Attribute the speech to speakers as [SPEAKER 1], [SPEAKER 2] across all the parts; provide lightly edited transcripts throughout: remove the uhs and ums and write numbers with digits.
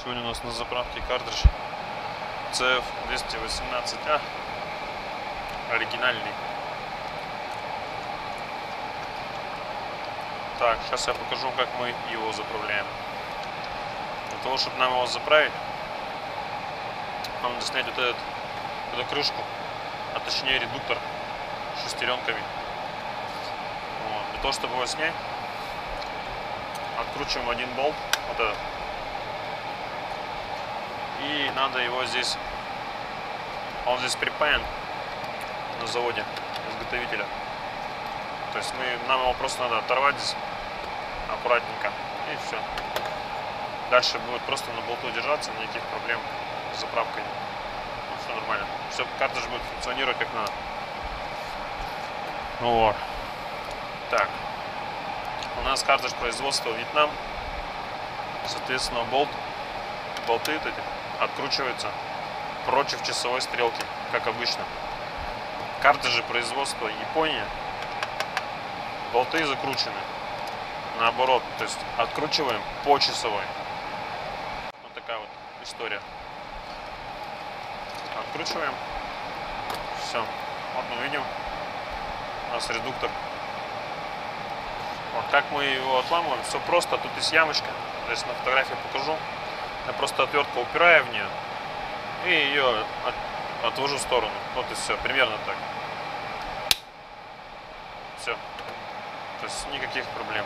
[SPEAKER 1] Сегодня у нас на заправке картридж CF218A, оригинальный. Так, сейчас я покажу, как мы его заправляем. Для того, чтобы нам его заправить, нам надо снять вот эту крышку, а точнее редуктор шестеренками. Вот. Для того, чтобы его снять, откручиваем один болт, вот этот. И надо его здесь, он здесь припаян на заводе изготовителя. То есть нам его просто надо оторвать здесь аккуратненько, и все. Дальше будет просто на болту держаться, никаких проблем с заправкой. Ну, все нормально. Все, картридж будет функционировать как надо. Вот. Так. У нас картридж производства Вьетнам. Соответственно, болты эти откручиваются против часовой стрелки, как обычно. Картриджи производства Япония, болты закручены наоборот, то есть откручиваем по часовой. Вот такая вот история. Откручиваем. Все. Вот мы видим, у нас редуктор. Вот как мы его отламываем, все просто. Тут есть ямочка, здесь на фотографии покажу. Я просто отвертку упираю в нее и ее отвожу в сторону. Вот и все, примерно так. Все. То есть никаких проблем.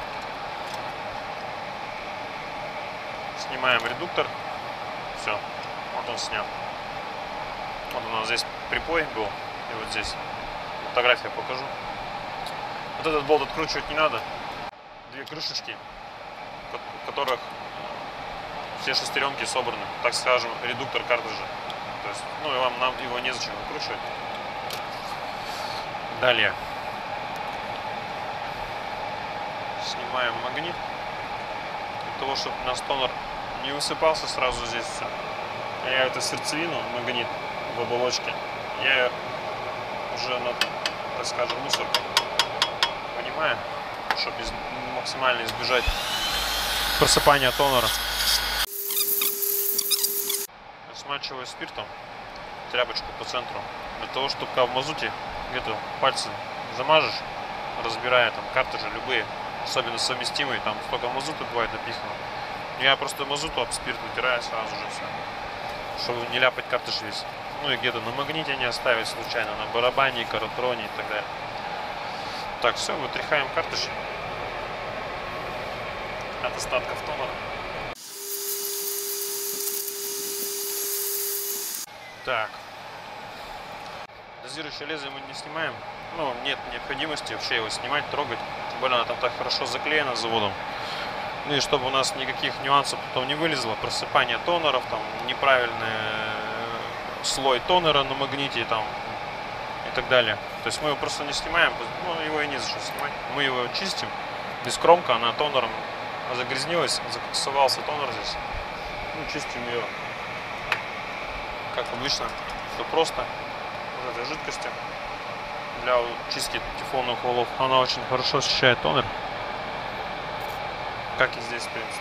[SPEAKER 1] Снимаем редуктор. Все. Вот он снят. Вот у нас здесь припой был. И вот здесь. Фотографию покажу. Вот этот болт откручивать не надо. Две крышечки, в которых все шестеренки собраны, так скажем, редуктор картриджа. То есть, ну и нам его незачем выкручивать. Далее. Снимаем магнит. Для того, чтобы у нас тонер не высыпался сразу здесь все. Я эту сердцевину, магнит в оболочке, я уже на, так скажем, мусорку вынимаю, чтобы максимально избежать просыпания тонера. Смачиваю спиртом тряпочку по центру, для того, чтобы когда в мазуте где-то пальцы замажешь, разбирая там картриджи любые, особенно совместимые, там столько мазута бывает напихано. Я просто мазуту об спирт вытираю сразу же все, чтобы не ляпать картридж весь. Ну и где-то на магните не оставить случайно, на барабане, каротроне и так далее. Так, все, вытряхаем картридж от остатков тонера. Так, дозирующее лезвие мы не снимаем. Ну, нет необходимости вообще его снимать, трогать. Тем более она там так хорошо заклеена заводом. Ну и чтобы у нас никаких нюансов потом не вылезло. Просыпание тонеров, там неправильный слой тонера на магните там, и так далее. То есть мы его просто не снимаем, ну его и не за что снимать. Мы его чистим. Здесь кромка, она тонером загрязнилась, закоксовался тонер здесь. Ну, чистим ее. Как обычно, все просто. Вот этой жидкости для чистки тефлоновых валов. Она очень хорошо очищает тонер. Как и здесь, в принципе.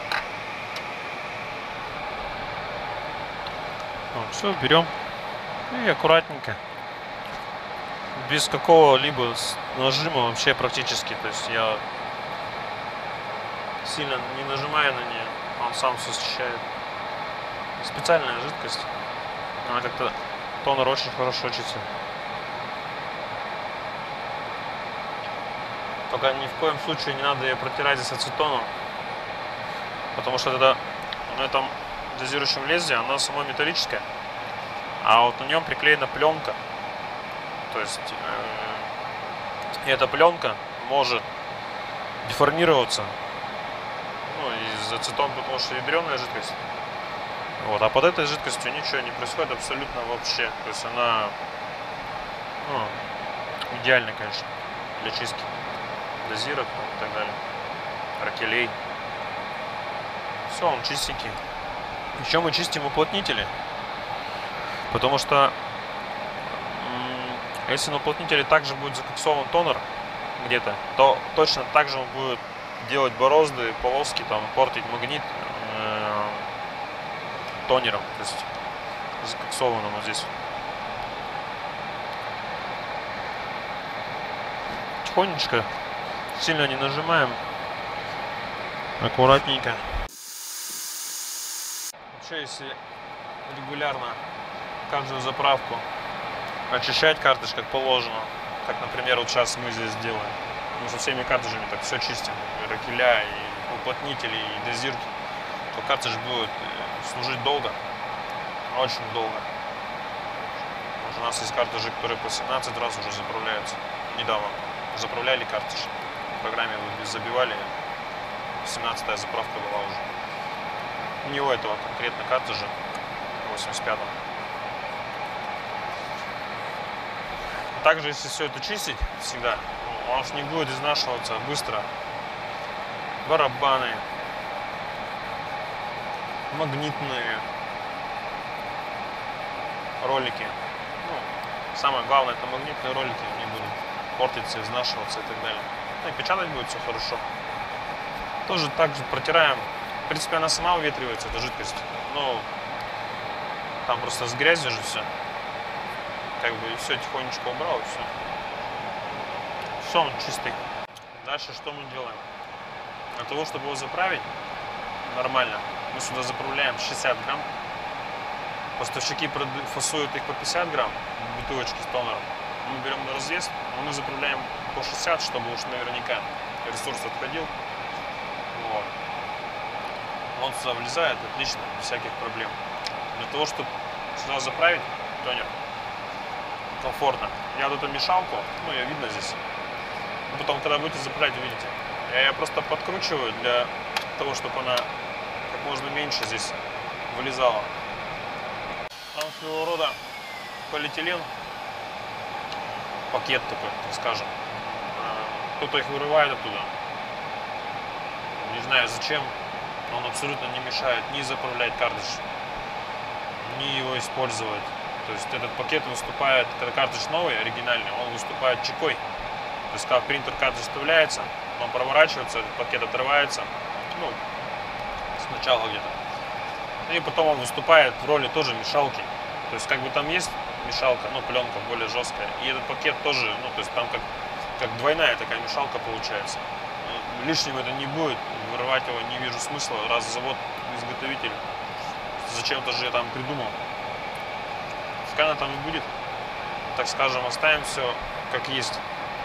[SPEAKER 1] Все, берем и аккуратненько. Без какого-либо нажима вообще практически. То есть я сильно не нажимаю на нее, он сам все очищает. Специальная жидкость. Она как-то тонер очень хорошо чистит. Только ни в коем случае не надо ее протирать здесь ацетоном, потому что тогда на этом дозирующем лезвии оно само металлическое, а вот на нем приклеена пленка. То есть эта пленка может деформироваться, ну, из ацетона, потому что ядреная жидкость. Вот, а под этой жидкостью ничего не происходит абсолютно вообще. То есть она, ну, идеальна, конечно, для чистки дозирок и так далее. Ракелей. Все, он чистенький. Еще мы чистим уплотнители. Потому что если на уплотнителе также будет закоксован тонер где-то, то точно так же он будет делать борозды, полоски, там, портить магнит, тонером, то есть закоксованным вот здесь. Тихонечко, сильно не нажимаем, аккуратненько. Вообще, если регулярно каждую заправку очищать картridж как положено, как, например, вот сейчас мы здесь делаем, мы со всеми картриджами так все чистим, и ракеля, и уплотнители, и дозирки, то картридж будет служить долго, очень долго. Потому что у нас есть картриджи, которые по 17 раз уже заправляются. Недавно заправляли картридж, в программе вы забивали, 17-я заправка была уже. Не у этого конкретно картриджа, 85-го. Также, если все это чистить всегда, он уж не будет изнашиваться быстро. Барабаны, магнитные ролики. Ну, самое главное, это магнитные ролики, не будут портиться, изнашиваться и так далее. Ну и печатать будет все хорошо. Тоже так же протираем. В принципе, она сама выветривается, эта жидкость. Но там просто с грязью же все. Как бы и все, тихонечко убрал, и все. Все, он чистый. Дальше что мы делаем? Для того, чтобы его заправить нормально, мы сюда заправляем 60 грамм. Поставщики фасуют их по 50 грамм, бутылочки с тонером. Мы берем на развес, но мы заправляем по 60, чтобы уж наверняка ресурс отходил. Вот. Он сюда влезает отлично, без всяких проблем. Для того, чтобы сюда заправить тонер комфортно, я вот эту мешалку, ну ее видно здесь, но потом, когда будете заправлять, увидите, я ее просто подкручиваю для того, чтобы она как можно меньше здесь вылезала. Там своего рода полиэтилен, пакет такой, так скажем. Кто-то их вырывает оттуда. Не знаю зачем, но он абсолютно не мешает ни заправлять картридж, ни его использовать. То есть этот пакет выступает, когда картридж новый, оригинальный, он выступает чекой. То есть когда принтер картридж вставляется, он проворачивается, этот пакет отрывается, ну, сначала где-то. И потом он выступает в роли тоже мешалки. То есть как бы там есть мешалка, ну, пленка более жесткая. И этот пакет тоже, ну, то есть там как двойная такая мешалка получается. Лишним это не будет, вырывать его не вижу смысла, раз завод, изготовитель зачем-то же я там придумал. Пускай она там и будет, так скажем, оставим все как есть.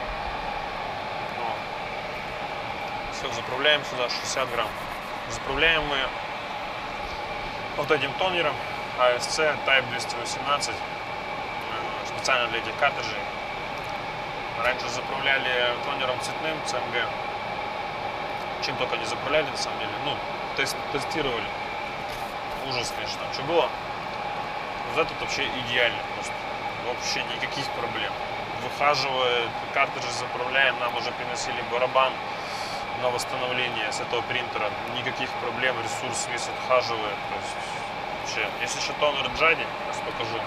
[SPEAKER 1] Все, заправляем сюда 60 грамм. Заправляем мы вот этим тонером ASC Type 218, специально для этих картриджей. Раньше заправляли тонером цветным CMG. Чем только не заправляли, на самом деле. Ну, тестировали. Ужас, конечно. Что было? Вот этот вообще идеально просто. Вообще никаких проблем. Выхаживая, картриджи заправляем, нам уже приносили барабан на восстановление с этого принтера. Никаких проблем, ресурс весь отхаживает. То есть, вообще, если еще тонер Джади, сейчас покажу.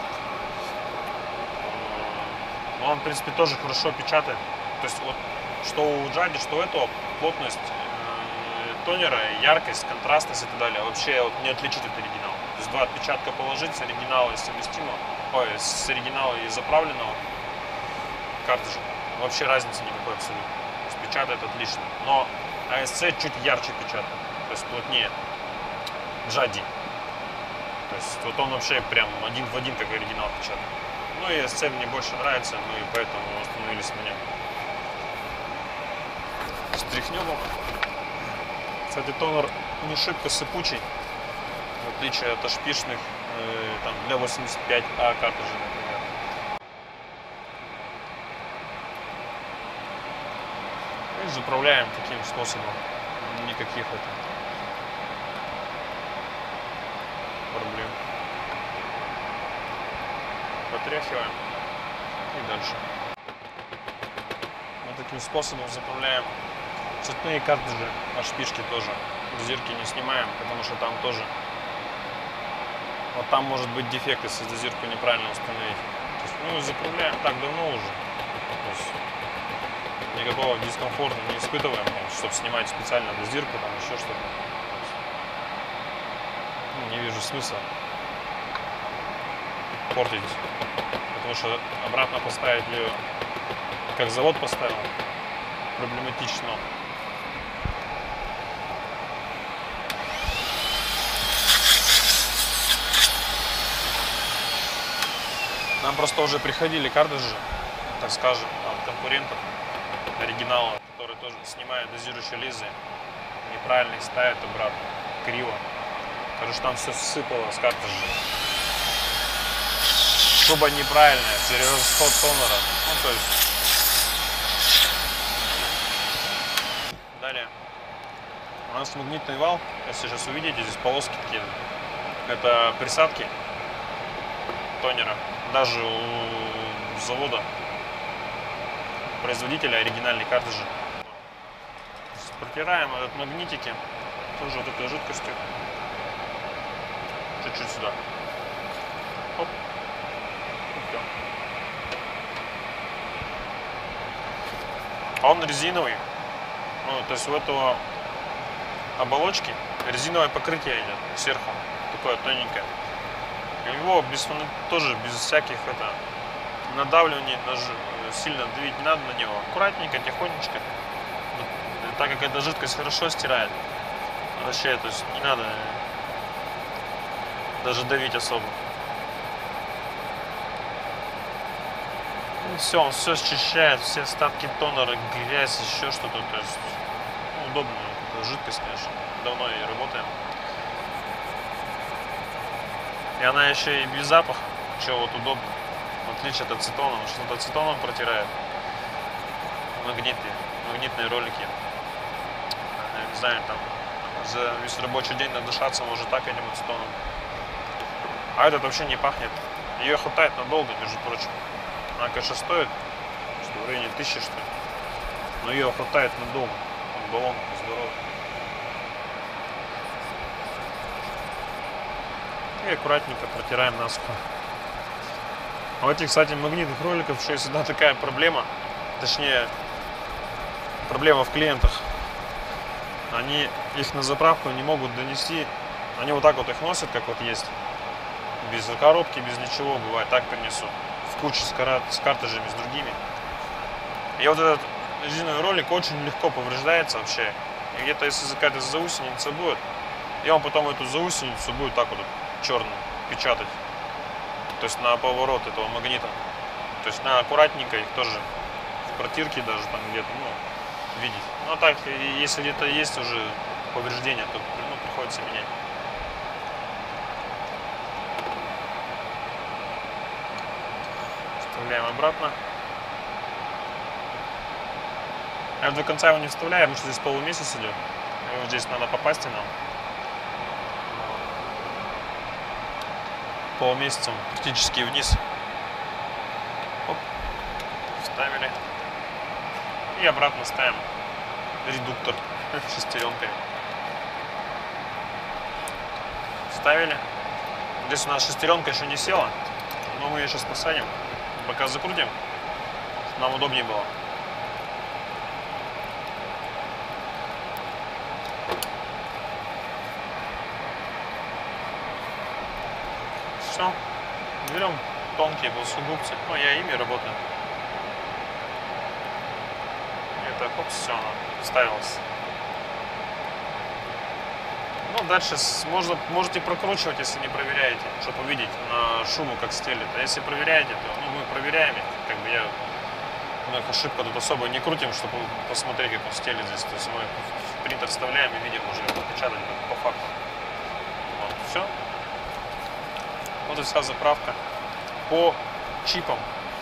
[SPEAKER 1] Но он, в принципе, тоже хорошо печатает. То есть, вот, что у Джади, что у этого, плотность тонера, яркость, контрастность и так далее, вообще вот не отличить от оригинала. То есть два отпечатка положить с оригинала и совместимого, с оригинала и заправленного картриджа, вообще разницы никакой абсолютно. То есть печатает отлично. Но ASC чуть ярче печатает, то есть плотнее. Джади. То есть вот он вообще прям один в один как оригинал печатает. Ну и ASC мне больше нравится, ну и поэтому остановились на нем. Стряхнем его. Кстати, тонер не шибко сыпучий, в отличие от HP-шных, там, для 85А картриджей, например. И заправляем таким способом. Никаких проблем. Потряхиваем и дальше. Вот таким способом заправляем цветные картриджи, HP-шки тоже. Дозирки не снимаем, потому что там тоже вот там может быть дефект, если дозирку неправильно установить. То есть, ну, заправляем так давно уже. То есть, никакого дискомфорта не испытываем, чтобы снимать специально дозирку, там еще что-то. Ну, Не вижу смысла портить, потому что обратно поставить ее, как завод поставил, проблематично. Нам просто уже приходили картриджи, так скажем, от конкурентов, оригинала, которые тоже снимают дозирующие линзы, неправильно их ставят обратно, криво. Короче, там все сыпало с картриджа. Шуба неправильная, перерасход тонера. Ну, то есть. Далее. У нас магнитный вал, если сейчас увидите, здесь полоски такие. Это присадки тонера. Даже у завода, производителя оригинальной картриджи. Протираем этот магнитики тоже вот этой жидкостью. Чуть-чуть сюда. Оп. Он резиновый. Ну, то есть у этого оболочки резиновое покрытие идет сверху. Такое тоненькое. Его тоже без всяких надавливаний, даже сильно давить не надо на него. Аккуратненько, тихонечко. Так как эта жидкость хорошо стирает, вообще, то есть не надо даже давить особо. И все, он все счищает, все остатки тонера, грязь, еще что-то. То есть удобно. Это жидкость, конечно. Давно ей работаем. И она еще и без запаха, что вот удобно, в отличие от ацетона, потому что ацетоном протирает магнитные ролики. Я не знаю, там за весь рабочий день надышаться может так этим ацетоном. А этот вообще не пахнет. Ее хватает надолго, между прочим. Она, конечно, стоит, что в районе 1000, что ли. Но ее хватает надолго. Баллон здоровый. И аккуратненько протираем насухо. А у этих, кстати, магнитных роликов еще всегда такая проблема. Точнее, проблема в клиентах. Они их на заправку не могут донести. Они вот так вот их носят, как вот есть. Без коробки, без ничего. Бывает, так принесут. В куче с картриджами, с другими. И вот этот резиновый ролик очень легко повреждается вообще. И где-то, если какая-то заусеница будет, и он потом эту заусеницу будет так вот черную печатать. То есть на поворот этого магнита. То есть надо аккуратненько их тоже в протирке даже там где-то, ну, видеть. Ну а так, если где-то есть уже повреждения, то приходится менять. Вставляем обратно. Я до конца его не вставляю, потому что здесь полумесяц идет. И вот здесь надо попасть нам. Полмесяца практически вниз. Оп. Вставили. И обратно ставим редуктор шестеренкой. Вставили. Здесь у нас шестеренка еще не села, но мы ее сейчас посадим. Пока закрутим, чтобы нам удобнее было. Все. Берем тонкие плоскогубцы. Ну, я ими работаю. Это, хоп, все, она вставилась. Ну, дальше можете прокручивать, если не проверяете, чтобы увидеть на шуму, как стелит. А если проверяете, то мы проверяем. Как бы мы ошибка тут особо не крутим, чтобы посмотреть, как он стелит здесь. То есть мы в принтер вставляем и видим, уже его печатать по факту. Вот, все. Вот и вся заправка по чипам.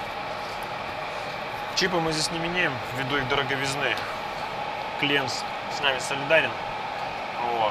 [SPEAKER 1] Чипы мы здесь не меняем ввиду их дороговизны. Клиент с нами солидарен. Вот.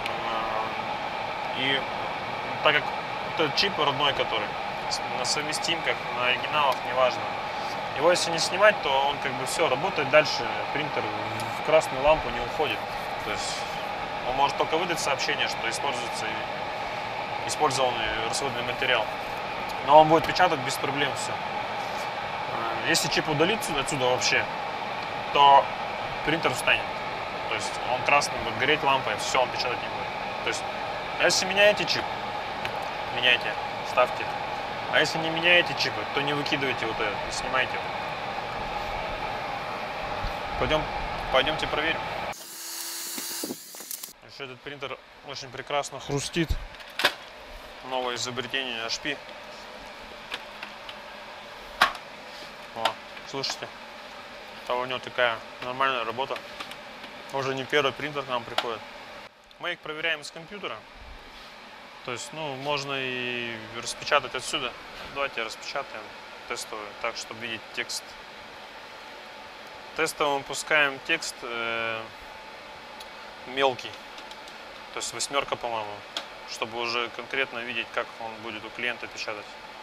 [SPEAKER 1] И так как этот чип родной, который на совместимках, на оригиналах, неважно, его если не снимать, то он как бы все, работает дальше, принтер в красную лампу не уходит. То есть он может только выдать сообщение, что используется использованный расходный материал. Но он будет печатать без проблем все. Если чип удалить отсюда вообще, то принтер встанет. То есть он красным будет гореть лампой, все, он печатать не будет. То есть А если меняете чип, меняйте, ставьте. А если не меняете чипы, то не выкидывайте вот это, не снимайте. Пойдемте проверим. Еще этот принтер очень прекрасно хрустит. Новое изобретение HP. О, слышите? Там у него такая нормальная работа. Уже не первый принтер к нам приходит. Мы их проверяем с компьютера. То есть, ну, можно и распечатать отсюда. Давайте распечатаем тестовый, так, чтобы видеть текст. Тестово выпускаем текст мелкий. То есть 8, по-моему. Чтобы уже конкретно видеть, как он будет у клиента печатать.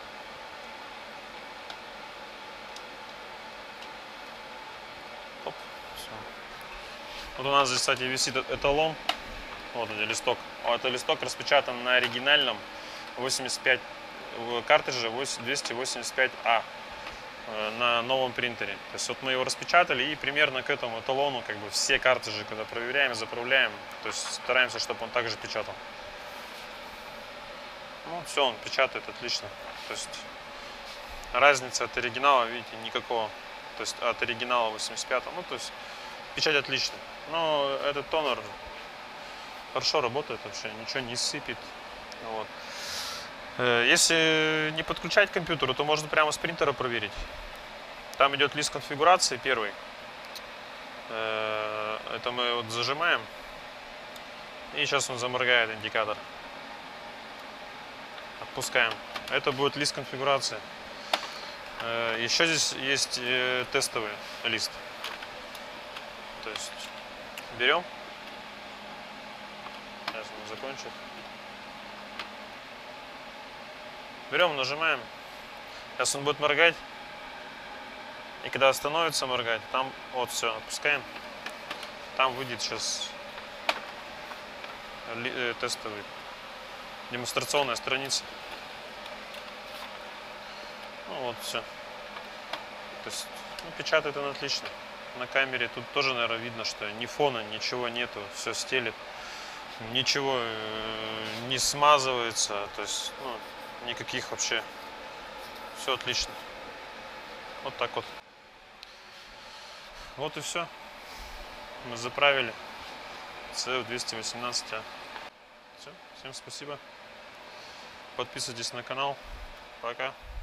[SPEAKER 1] Оп, все. Вот у нас здесь, кстати, висит эталон. Вот он, листок. Это листок распечатан на оригинальном 85 картридже 285А на новом принтере. То есть вот мы его распечатали и примерно к этому эталону как бы все картриджи, когда проверяем, заправляем, то есть стараемся, чтобы он также печатал. Ну все, он печатает отлично. То есть разницы от оригинала, видите, никакого. То есть от оригинала 85, ну то есть печать отличная. Но этот тонер хорошо работает вообще, ничего не сыпет. Вот. Если не подключать к компьютеру, то можно прямо с принтера проверить. Там идет лист конфигурации первый. Это мы вот зажимаем. И сейчас он заморгает индикатор. Отпускаем. Это будет лист конфигурации. Еще здесь есть тестовый лист. То есть берем. Сейчас он закончит. Берем, нажимаем. Сейчас он будет моргать. И когда остановится моргать, там вот все, отпускаем. Там выйдет сейчас тестовый, демонстрационная страница. Ну вот все. То есть, ну, печатает он отлично. На камере тут тоже, наверное, видно, что ни фона, ничего нету, все стелит. Ничего не смазывается, то есть, ну, никаких вообще. Все отлично. Вот так вот. Вот и все. Мы заправили CF218A. Все. Всем спасибо. Подписывайтесь на канал. Пока.